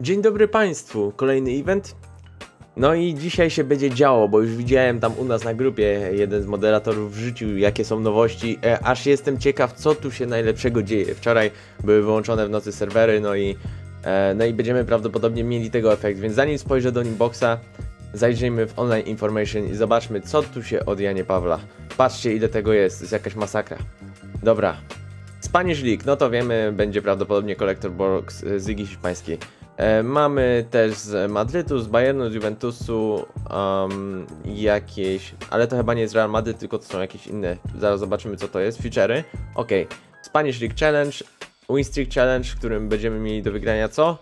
Dzień dobry Państwu, kolejny event. No i dzisiaj się będzie działo, bo już widziałem tam u nas na grupie, jeden z moderatorów wrzucił jakie są nowości, aż jestem ciekaw co tu się najlepszego dzieje. Wczoraj były wyłączone w nocy serwery, no i będziemy prawdopodobnie mieli tego efekt, więc zanim spojrzę do inboxa, zajrzyjmy w online information i zobaczmy co tu się od Janie Pawla. Patrzcie ile tego jest, to jest jakaś masakra. Dobra, Spanish League, no to wiemy, będzie prawdopodobnie Collector Box z Ligi Hiszpańskiej. Mamy też z Madrytu, z Bayernu, z Juventusu jakieś, ale to chyba nie jest Real Madryt, tylko to są jakieś inne, zaraz zobaczymy co to jest, feature'y. Ok, Spanish League Challenge, Win Streak Challenge, w którym będziemy mieli do wygrania co?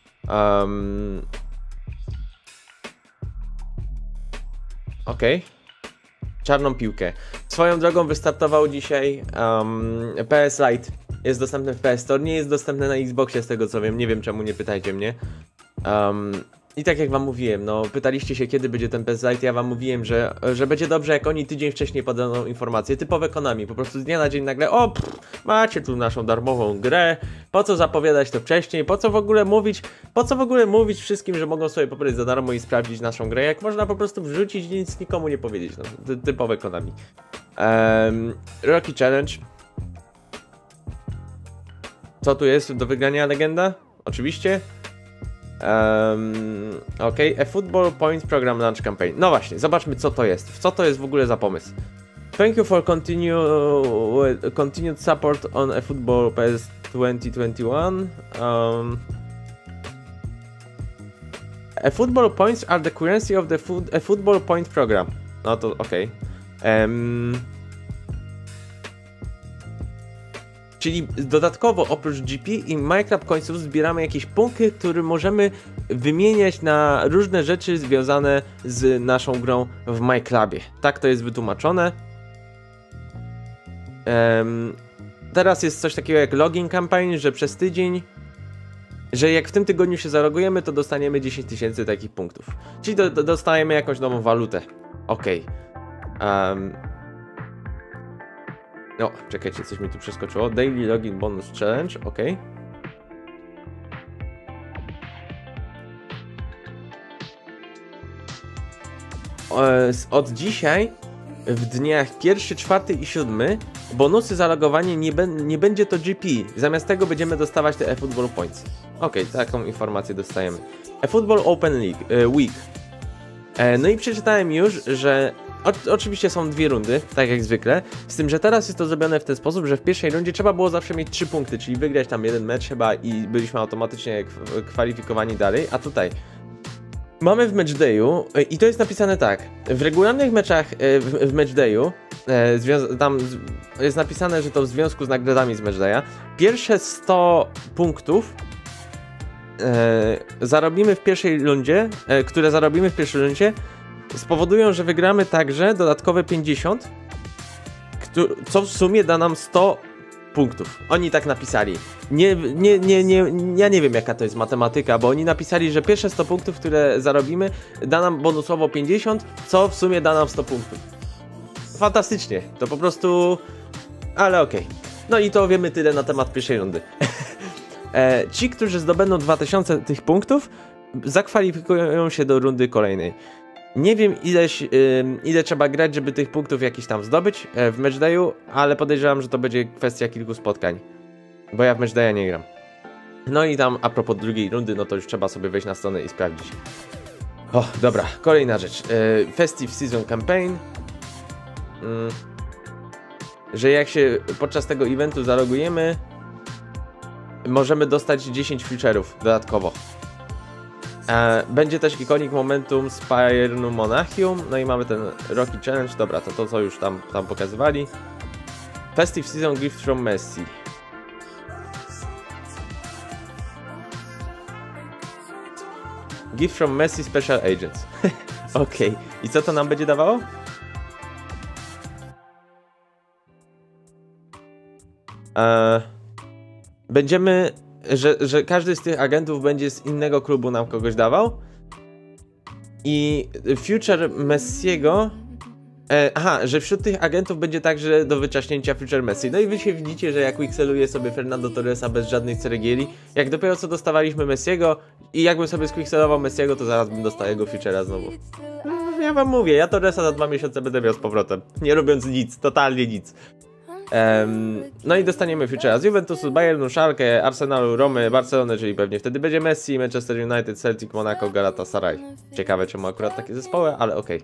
Ok, czarną piłkę. Swoją drogą wystartował dzisiaj PS Lite. Jest dostępny w PS Store, nie jest dostępny na Xboxie z tego co wiem, nie wiem czemu, nie pytajcie mnie. I tak jak wam mówiłem, no pytaliście się kiedy będzie ten PS Lite, ja wam mówiłem, że będzie dobrze jak oni tydzień wcześniej podaną informację, typowe Konami, po prostu z dnia na dzień nagle, o macie tu naszą darmową grę, po co zapowiadać to wcześniej, po co w ogóle mówić wszystkim, że mogą sobie pobrać za darmo i sprawdzić naszą grę, jak można po prostu wrzucić i nic nikomu nie powiedzieć, no typowe Konami. Rocky Challenge. Co tu jest do wygrania legenda? Oczywiście. Ok, a Football Points Program Launch Campaign. No właśnie, zobaczmy co to jest. Co to jest w ogóle za pomysł? Thank you for continued support on a Football PS 2021. A Football Points are the currency of the Football Point Program. No to ok. Czyli dodatkowo oprócz GP i Minecraft Coinsów zbieramy jakieś punkty, które możemy wymieniać na różne rzeczy związane z naszą grą w Minecraftie. Tak to jest wytłumaczone. Teraz jest coś takiego jak login campaign, że przez tydzień, że jak w tym tygodniu się zalogujemy, to dostaniemy 10 000 takich punktów. Czyli dostajemy jakąś nową walutę. Okej. No, czekajcie, coś mi tu przeskoczyło. Daily Login Bonus Challenge, ok. Od dzisiaj, w dniach 1, 4 i 7, bonusy za logowanie nie będzie to GP. Zamiast tego będziemy dostawać te eFootball Points. Ok, taką informację dostajemy. eFootball Open Week. No i przeczytałem już, że oczywiście są dwie rundy, tak jak zwykle, z tym, że teraz jest to zrobione w ten sposób, że w pierwszej rundzie trzeba było zawsze mieć 3 punkty, czyli wygrać tam jeden mecz chyba i byliśmy automatycznie kwalifikowani dalej, a tutaj mamy w matchdayu i to jest napisane tak, w regularnych meczach w matchdayu tam jest napisane, że to w związku z nagrodami z matchdaya, pierwsze 100 punktów zarobimy w pierwszej rundzie, które zarobimy w pierwszej rundzie, spowodują, że wygramy także dodatkowe 50, co w sumie da nam 100 punktów. Oni tak napisali. Ja nie wiem jaka to jest matematyka, bo oni napisali, że pierwsze 100 punktów, które zarobimy, da nam bonusowo 50, co w sumie da nam 100 punktów. Fantastycznie. To po prostu... Ale okej. No i to wiemy tyle na temat pierwszej rundy. Ci, którzy zdobędą 2000 tych punktów, zakwalifikują się do rundy kolejnej. Nie wiem ile trzeba grać, żeby tych punktów jakiś tam zdobyć w matchdayu, ale podejrzewam, że to będzie kwestia kilku spotkań, bo ja w matchdaya nie gram. No i tam a propos drugiej rundy, no to już trzeba sobie wejść na stronę i sprawdzić. O, dobra, kolejna rzecz. Festive Season Campaign. Że jak się podczas tego eventu zalogujemy, możemy dostać 10 feature'ów dodatkowo. Będzie też ikonik Momentum z Bayernu Monachium. No i mamy ten Rocky Challenge. Dobra, to co już tam pokazywali. Festive Season Gift from Messi. Gift from Messi Special Agents. Okej. I co to nam będzie dawało? Będziemy... Że każdy z tych agentów będzie z innego klubu nam kogoś dawał. I future Messiego Aha, że wśród tych agentów będzie także do wyczaśnięcia Future Messi. No i wy się widzicie, że jak quickseluje sobie Fernando Torresa bez żadnych ceregieli, jak dopiero co dostawaliśmy Messiego i jakbym sobie squickselował Messiego, to zaraz bym dostał jego Future'a znowu. Ja wam mówię, ja Torresa za 2 miesiące będę miał z powrotem, nie robiąc nic, totalnie nic. No i dostaniemy Future'a z Juventusu, Bayernu, Schalke, Arsenalu, Romy, Barcelony, czyli pewnie wtedy będzie Messi, Manchester United, Celtic, Monaco, Galatasaray. Ciekawe czemu akurat takie zespoły, ale okej.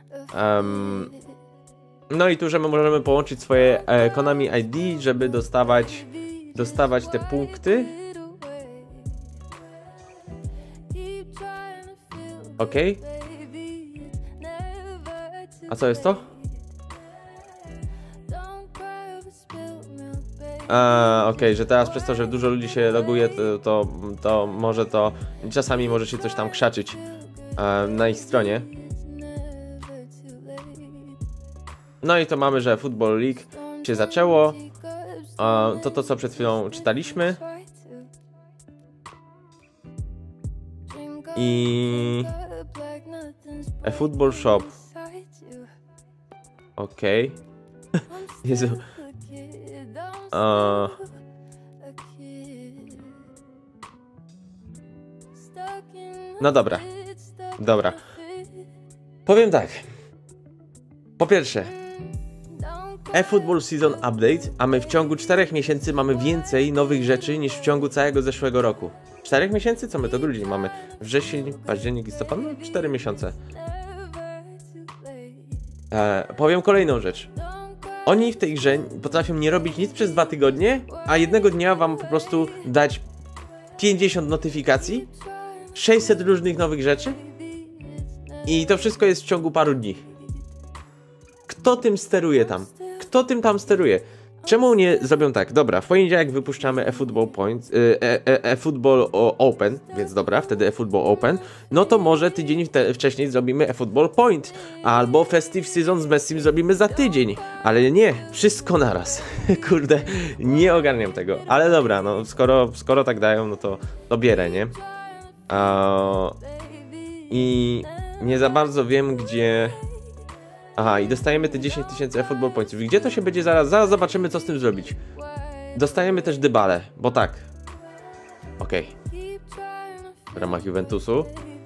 No i tu, że my możemy połączyć swoje Konami ID, żeby dostawać te punkty. Okej. A co jest to? Okej, że teraz przez to, że dużo ludzi się loguje, to może to... Czasami może się coś tam krzaczyć na ich stronie. No i to mamy, że Football League się zaczęło. To co przed chwilą czytaliśmy. I... Football Shop. Okej. Jezu. No dobra. Dobra. Powiem tak. Po pierwsze, eFootball Season Update, a my w ciągu 4 miesięcy mamy więcej nowych rzeczy niż w ciągu całego zeszłego roku. 4 miesięcy? Co my to grudzień mamy? Wrzesień, październik, listopad? No 4 miesiące. Powiem kolejną rzecz. Oni w tej grze potrafią nie robić nic przez 2 tygodnie, a jednego dnia wam po prostu dać 50 notyfikacji, 600 różnych nowych rzeczy i to wszystko jest w ciągu paru dni. Kto tym steruje tam? Kto tym tam steruje? Czemu nie zrobią tak? Dobra, w poniedziałek wypuszczamy eFootball Points, eFootball Open, więc dobra, wtedy eFootball Open. No to może tydzień wcześniej zrobimy eFootball Point, albo Festive Season z Messim zrobimy za tydzień. Ale nie, wszystko naraz. Kurde, nie ogarniam tego. Ale dobra, no skoro tak dają, no to bierę, nie? I nie za bardzo wiem, gdzie... Aha, i dostajemy te 10 000 eFootball Pointsów. Gdzie to się będzie zaraz zobaczymy, co z tym zrobić. Dostajemy też Dybalę, bo tak. Okej. W ramach Juventusu.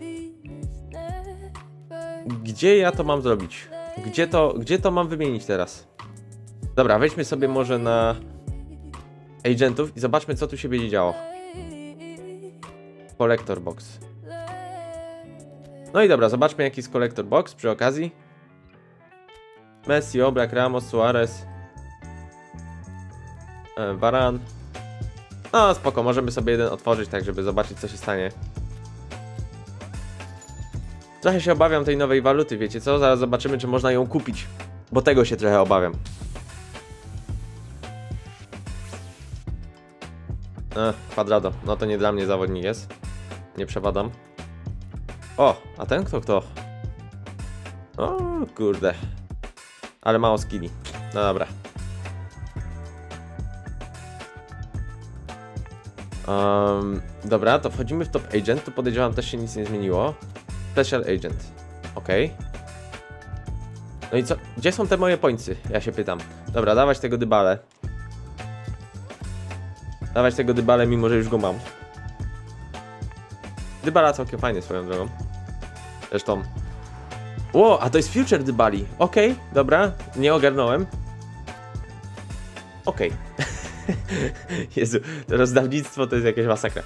Gdzie ja to mam zrobić? Gdzie to mam wymienić teraz? Dobra, wejdźmy sobie może na agentów i zobaczmy, co tu się będzie działo. Collector Box. No i dobra, zobaczmy, jaki jest Collector Box przy okazji. Messi, Oblak, Ramos, Suarez, Varane. No spoko, możemy sobie jeden otworzyć, tak żeby zobaczyć, co się stanie. Trochę się obawiam tej nowej waluty, wiecie co? Zaraz zobaczymy, czy można ją kupić, bo tego się trochę obawiam. Quadrado, no to nie dla mnie zawodnik jest. Nie przepadam. O, a ten kto? O kurde. Ale mało skilli. No dobra. Dobra, to wchodzimy w Top Agent. Tu podejrzewam, też się nic nie zmieniło. Special Agent. Okej. No i co? Gdzie są te moje pointsy? Ja się pytam. Dobra, dawać tego Dybalę. Dawać tego Dybalę, mimo że już go mam. Dybala całkiem fajny swoją drogą. Zresztą... Ło, a to jest Future Dybali. Okej, dobra, nie ogarnąłem. Okej. Jezu, to rozdawnictwo to jest jakaś masakra.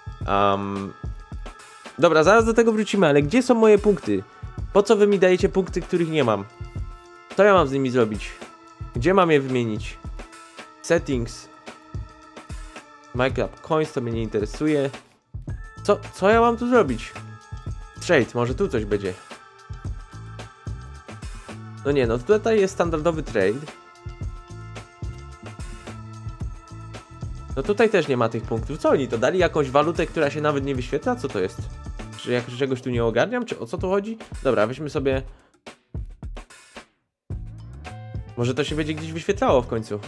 Dobra, zaraz do tego wrócimy, ale gdzie są moje punkty? Po co wy mi dajecie punkty, których nie mam? Co ja mam z nimi zrobić? Gdzie mam je wymienić? Settings. Minecraft Coins, to mnie nie interesuje. Co ja mam tu zrobić? Trade, może tu coś będzie. No nie, no tutaj jest standardowy trade. No tutaj też nie ma tych punktów. Co oni to dali? Jakąś walutę, która się nawet nie wyświetla? Co to jest? Czy jak czegoś tu nie ogarniam? Czy o co tu chodzi? Dobra, weźmy sobie... Może to się będzie gdzieś wyświetlało w końcu.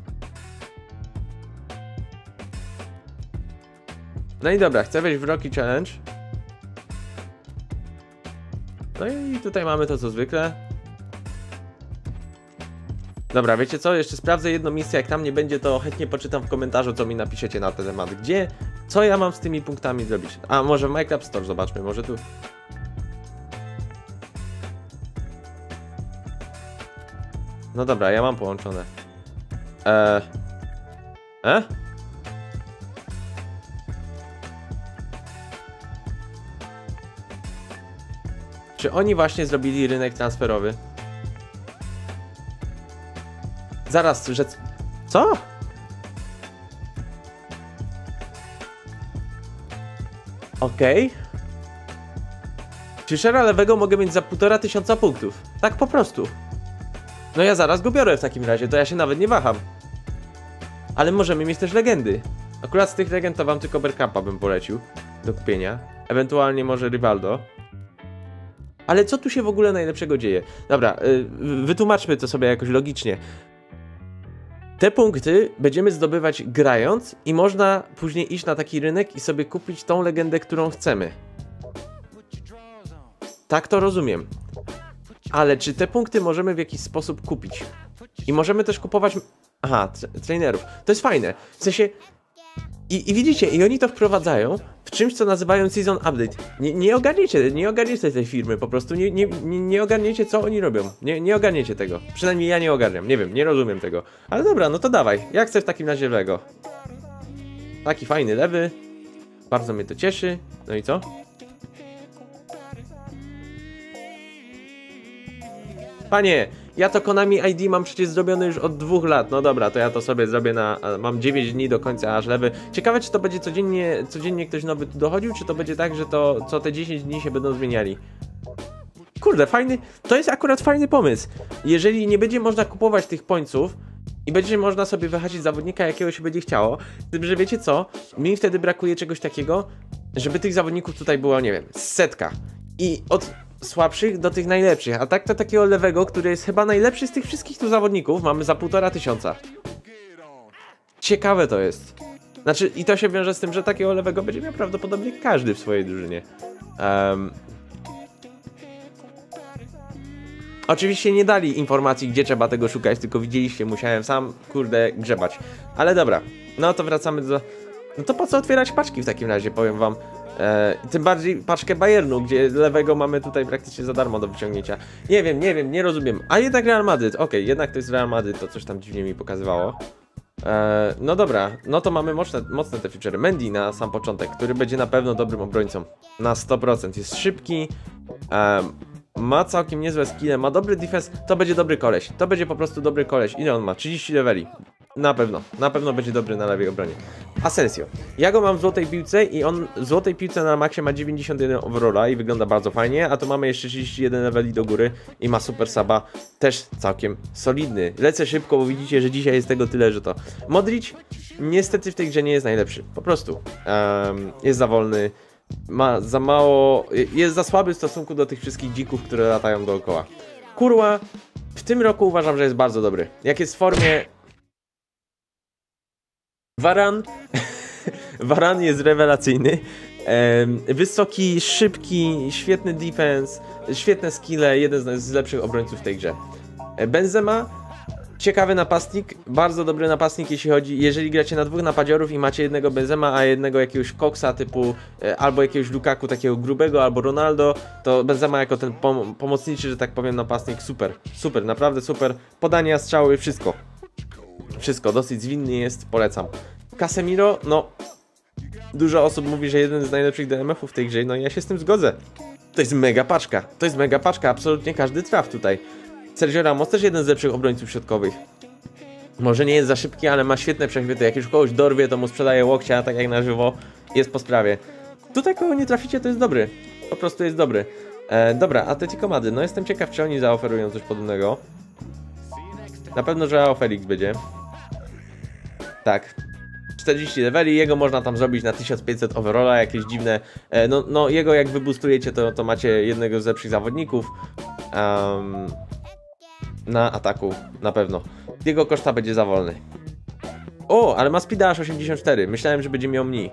No i dobra, chcę wejść w Rocky Challenge. No i tutaj mamy to co zwykle. Dobra, wiecie co? Jeszcze sprawdzę jedno miejsce, jak tam nie będzie, to chętnie poczytam w komentarzu, co mi napiszecie na ten temat. Gdzie? Co ja mam z tymi punktami zrobić? A może w Minecraft Store zobaczmy, może tu. No dobra, ja mam połączone. Czy oni właśnie zrobili rynek transferowy? Zaraz, że... Co? Okej. Czy shara lewego mogę mieć za 1500 punktów? Tak po prostu. No ja zaraz go biorę w takim razie, to ja się nawet nie waham. Ale możemy mieć też legendy. Akurat z tych legend to wam tylko Bergkampa bym polecił do kupienia. Ewentualnie może Rivaldo. Ale co tu się w ogóle najlepszego dzieje? Dobra, wytłumaczmy to sobie jakoś logicznie. Te punkty będziemy zdobywać grając i można później iść na taki rynek i sobie kupić tą legendę, którą chcemy. Tak to rozumiem. Ale czy te punkty możemy w jakiś sposób kupić? I możemy też kupować... Aha, trainerów. To jest fajne. W sensie... I widzicie, i oni to wprowadzają w czymś, co nazywają Season Update. Nie ogarniecie tej firmy, po prostu nie ogarniecie, co oni robią. Nie ogarniecie tego. Przynajmniej ja nie ogarniam, nie wiem, nie rozumiem tego. Ale dobra, no to dawaj, ja chcę w takim razie lewego. Taki fajny lewy. Bardzo mnie to cieszy. No i co? Panie, ja to Konami ID mam przecież zrobione już od 2 lat. No dobra, to ja to sobie zrobię na... Mam 9 dni do końca aż lewy. Ciekawe, czy to będzie codziennie ktoś nowy tu dochodził, czy to będzie tak, że to co te 10 dni się będą zmieniali. Kurde, fajny... To jest akurat fajny pomysł. Jeżeli nie będzie można kupować tych pońców i będzie można sobie wyhaczyć zawodnika, jakiego się będzie chciało, z tym, że wiecie co? Mi wtedy brakuje czegoś takiego, żeby tych zawodników tutaj było, nie wiem, 100. I od słabszych do tych najlepszych, a tak to takiego lewego, który jest chyba najlepszy z tych wszystkich tu zawodników, mamy za 1500. Ciekawe to jest. Znaczy, i to się wiąże z tym, że takiego lewego będzie miał prawdopodobnie każdy w swojej drużynie. Oczywiście nie dali informacji, gdzie trzeba tego szukać, tylko widzieliście, musiałem sam, kurde, grzebać. Ale dobra, no to wracamy do... No to po co otwierać paczki w takim razie, powiem wam. Tym bardziej paczkę Bayernu, gdzie lewego mamy tutaj praktycznie za darmo do wyciągnięcia. Nie wiem, nie rozumiem. A jednak Real Madryt, okej, jednak to jest Real Madryt, to coś tam dziwnie mi pokazywało. No dobra, no to mamy mocne te feature. Mendy na sam początek, który będzie na pewno dobrym obrońcą. Na 100%. Jest szybki, ma całkiem niezłe skille, ma dobry defense, to będzie dobry koleś. To będzie po prostu dobry koleś. Ile on ma? 30 leveli. Na pewno będzie dobry na lewej obronie. Asensio. Ja go mam w złotej piłce i on w złotej piłce na maksie ma 91 overalla i wygląda bardzo fajnie, a tu mamy jeszcze 31 leveli do góry i ma super saba, też całkiem solidny. Lecę szybko, bo widzicie, że dzisiaj jest tego tyle, że to... Modric niestety w tej grze nie jest najlepszy, po prostu. Jest za wolny, ma za mało... jest za słaby w stosunku do tych wszystkich dzików, które latają dookoła. Kurwa, w tym roku uważam, że jest bardzo dobry. Jak jest w formie... Varan jest rewelacyjny. Wysoki, szybki, świetny defense, świetne skille, jeden z lepszych obrońców w tej grze. Benzema, ciekawy napastnik, bardzo dobry napastnik, jeżeli gracie na 2 napadziorów i macie jednego Benzema, a jednego jakiegoś Coxa typu albo jakiegoś Lukaku takiego grubego, albo Ronaldo, to Benzema jako ten pomocniczy, że tak powiem, napastnik, super, naprawdę super. Podania, strzały, wszystko, dosyć zwinny jest, polecam. Casemiro, no, dużo osób mówi, że jeden z najlepszych DMF-ów w tej grze, no i ja się z tym zgodzę. To jest mega paczka, absolutnie każdy traf tutaj. Sergio Ramos też jeden z lepszych obrońców środkowych. Może nie jest za szybki, ale ma świetne przechwyty, jak już kogoś dorwie, to mu sprzedaje łokcia, tak jak na żywo, jest po sprawie. Tutaj kogo nie traficie, to jest dobry, po prostu jest dobry. Dobra, Atletico Madryt, no jestem ciekaw, czy oni zaoferują coś podobnego. Na pewno, że Felix będzie. Tak. 40 leveli, jego można tam zrobić na 1500 overalla, jakieś dziwne... No jego jak wyboostujecie, to macie jednego z lepszych zawodników. Na ataku, na pewno. Jego koszta będzie za wolny. O, ale ma speeda aż 84. Myślałem, że będzie miał mniej.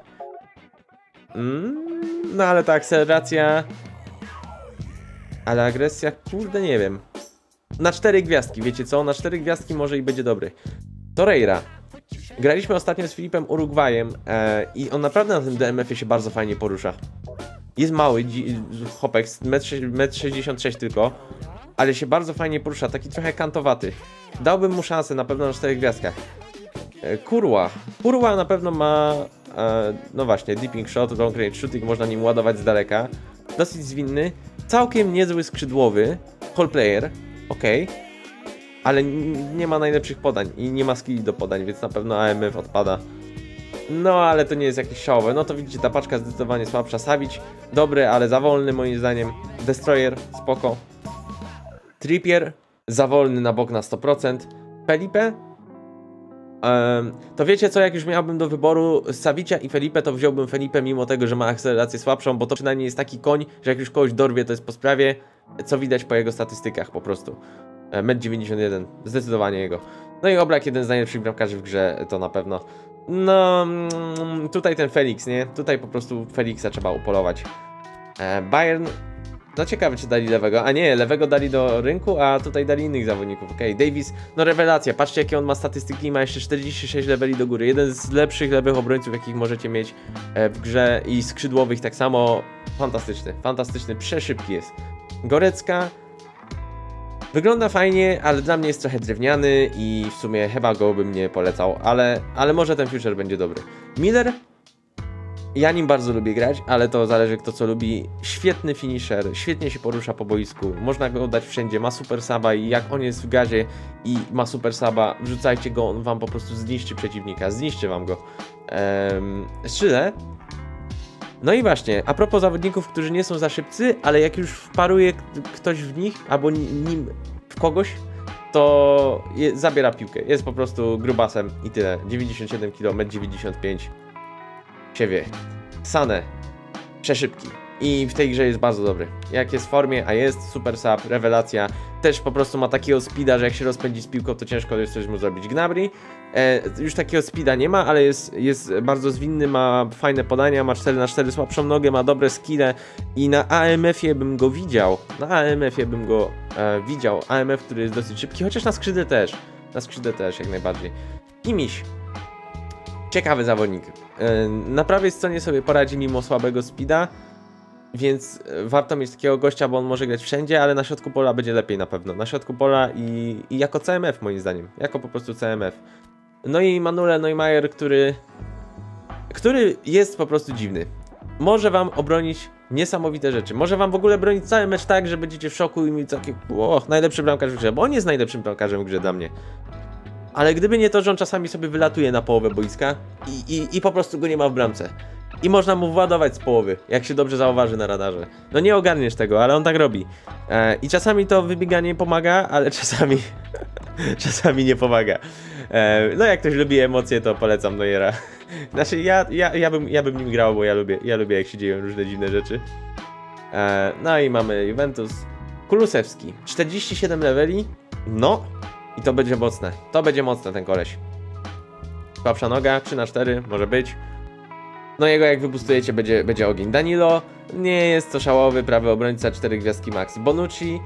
No ale ta akceleracja... Ale agresja, kurde, nie wiem. na 4 gwiazdki, wiecie co? Na 4 gwiazdki może i będzie dobry. Torreira. Graliśmy ostatnio z Filipem Urugwajem i on naprawdę na tym DMF-ie się bardzo fajnie porusza. Jest mały, chłopek, 1,66 m tylko, ale się bardzo fajnie porusza, taki trochę kantowaty. Dałbym mu szansę na pewno na 4 gwiazdkach. Kurwa. Kurwa na pewno ma, no właśnie, dipping shot, long range shooting, można nim ładować z daleka. Dosyć zwinny, całkiem niezły skrzydłowy, call player, okej. Ale nie ma najlepszych podań i nie ma skilli do podań, więc na pewno AMF odpada. No ale to nie jest jakieś szałowe. No to widzicie, ta paczka zdecydowanie słabsza. Savic dobry, ale za wolny moim zdaniem. Destroyer spoko. Trippier za wolny na bok na 100%. Felipe to wiecie co, jak już miałbym do wyboru Savicia i Felipe, to wziąłbym Felipe mimo tego, że ma akcelerację słabszą, bo to przynajmniej jest taki koń, że jak już kogoś dorwie, to jest po sprawie, co widać po jego statystykach po prostu. 1,91 m, zdecydowanie jego. No i Oblak, jeden z najlepszych bramkarzy w grze, to na pewno. No, tutaj ten Felix, nie? Tutaj po prostu Felixa trzeba upolować. Bayern, no ciekawe czy dali lewego, a nie, lewego dali do rynku, a tutaj dali innych zawodników. Okej, Davis, no rewelacja, patrzcie jakie on ma statystyki, ma jeszcze 46 leveli do góry. Jeden z lepszych lewych obrońców, jakich możecie mieć w grze i skrzydłowych tak samo. Fantastyczny, fantastyczny, przeszybki jest. Gorecka. Wygląda fajnie, ale dla mnie jest trochę drewniany i w sumie chyba go bym nie polecał, ale może ten future będzie dobry. Miller, ja nim bardzo lubię grać, ale to zależy kto co lubi. Świetny finisher, świetnie się porusza po boisku, można go oddać wszędzie, ma super suba i jak on jest w gazie i ma super suba, wrzucajcie go, on wam po prostu zniszczy przeciwnika, zniszczy wam go. Strzelę. No i właśnie, a propos zawodników, którzy nie są za szybcy, ale jak już wparuje ktoś w nich, albo nim w kogoś, to zabiera piłkę. Jest po prostu grubasem i tyle. 97 kg, 1,95 m. Siewie. Sane. Przeszybki. I w tej grze jest bardzo dobry. Jak jest w formie, a jest, super sub, rewelacja. Też po prostu ma takiego speeda, że jak się rozpędzi z piłką, to ciężko jest coś mu zrobić. Gnabry już takiego speeda nie ma, ale jest bardzo zwinny, ma fajne podania, ma 4×4 słabszą nogę, ma dobre skille i na AMF-ie bym go widział. Na AMF-ie bym go widział. AMF, który jest dosyć szybki, chociaż na skrzydle też. Na skrzydle też, jak najbardziej. Kimiś. Ciekawy zawodnik. Na prawej stronie sobie poradzi mimo słabego speeda. Więc warto mieć takiego gościa, bo on może grać wszędzie, ale na środku pola będzie lepiej na pewno. Na środku pola i jako CMF moim zdaniem. Jako po prostu CMF. No i Manuel Neumayer, który jest po prostu dziwny. Może wam obronić niesamowite rzeczy. Może wam w ogóle bronić cały mecz tak, że będziecie w szoku i mieć takie najlepszy bramkarz w grze. Bo on jest najlepszym bramkarzem w grze dla mnie. Ale gdyby nie to, że on czasami sobie wylatuje na połowę boiska i po prostu go nie ma w bramce. I można mu władować z połowy, jak się dobrze zauważy na radarze. No nie ogarniesz tego, ale on tak robi. I czasami to wybieganie pomaga, ale czasami czasami nie pomaga. No jak ktoś lubi emocje, to polecam Neuera. Znaczy ja bym nim grał, bo ja lubię jak się dzieją różne dziwne rzeczy. No i mamy Juventus. Kulusewski, 47 leveli. No i to będzie mocne. To będzie mocne ten koleś. Słabsza noga, 3×4 może być. No jego jak wypustujecie będzie ogień. Danilo, nie jest to szałowy prawy obrońca, 4 gwiazdki max. Bonucci,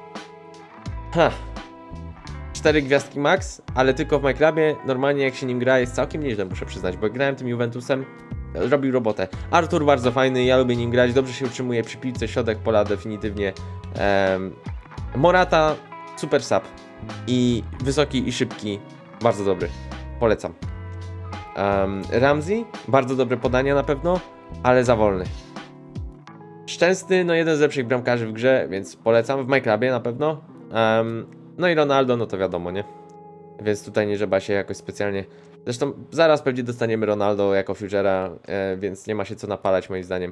4 gwiazdki max, ale tylko w MyClubie. Normalnie jak się nim gra jest całkiem nieźle, muszę przyznać, bo grałem tym Juventusem, robił robotę. Artur bardzo fajny, ja lubię nim grać, dobrze się utrzymuje przy piłce, środek pola definitywnie. Morata, super sub i wysoki i szybki, bardzo dobry, polecam. Ramsey, bardzo dobre podania na pewno, ale za wolny. Szczęsny, no jeden z lepszych bramkarzy w grze, więc polecam, w MyClubie na pewno. No i Ronaldo, no to wiadomo, nie? Więc tutaj nie trzeba się jakoś specjalnie... Zresztą zaraz pewnie dostaniemy Ronaldo jako futura, więc nie ma się co napalać moim zdaniem.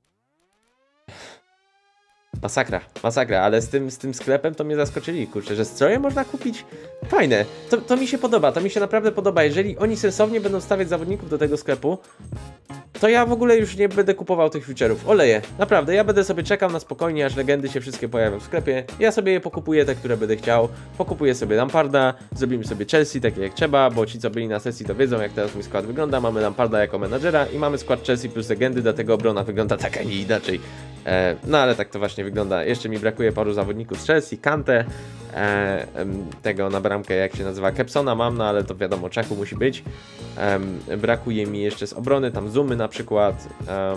Masakra, masakra, ale z tym sklepem to mnie zaskoczyli, kurczę, że stroje można kupić. Fajne, to mi się podoba, to mi się naprawdę podoba. Jeżeli oni sensownie będą stawiać zawodników do tego sklepu, to ja w ogóle już nie będę kupował tych futurów. Oleję, naprawdę, ja będę sobie czekał na spokojnie, aż legendy się wszystkie pojawią w sklepie. Ja sobie je pokupuję, te, które będę chciał. Pokupuję sobie Lamparda, zrobimy sobie Chelsea takie jak trzeba, bo ci co byli na sesji to wiedzą jak teraz mój skład wygląda. Mamy Lamparda jako menadżera i mamy skład Chelsea plus legendy, dlatego obrona wygląda tak, a nie inaczej. No ale tak to właśnie wygląda. Jeszcze mi brakuje paru zawodników z Chelsea, Kante, tego na bramkę, jak się nazywa, Kepsona mam, no ale to wiadomo, Czechu musi być. Brakuje mi jeszcze z obrony, tam Zoomy na przykład.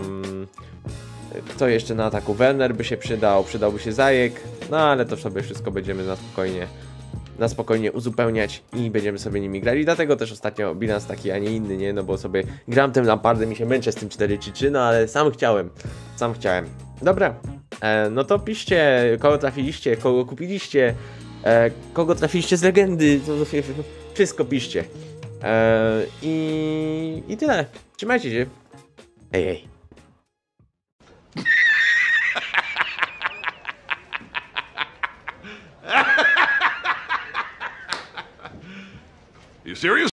To jeszcze na ataku Werner by się przydałby się Zajek, no ale to sobie wszystko będziemy na spokojnie uzupełniać i będziemy sobie nimi grali. Dlatego też ostatnio bilans taki, a nie inny, nie? No bo sobie gram tym Lampardem i się męczę z tym 4-3-3, no ale sam chciałem. Dobra, no to piszcie, kogo trafiliście, kogo kupiliście, kogo trafiliście z legendy, to wszystko piszcie. I tyle. Trzymajcie się. Hej. You serious?